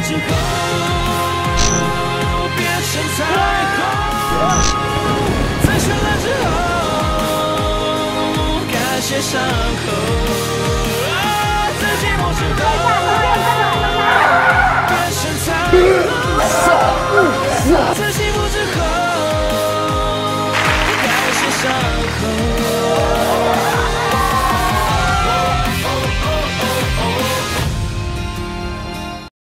之后变成彩虹，在绚烂之后感谢伤口。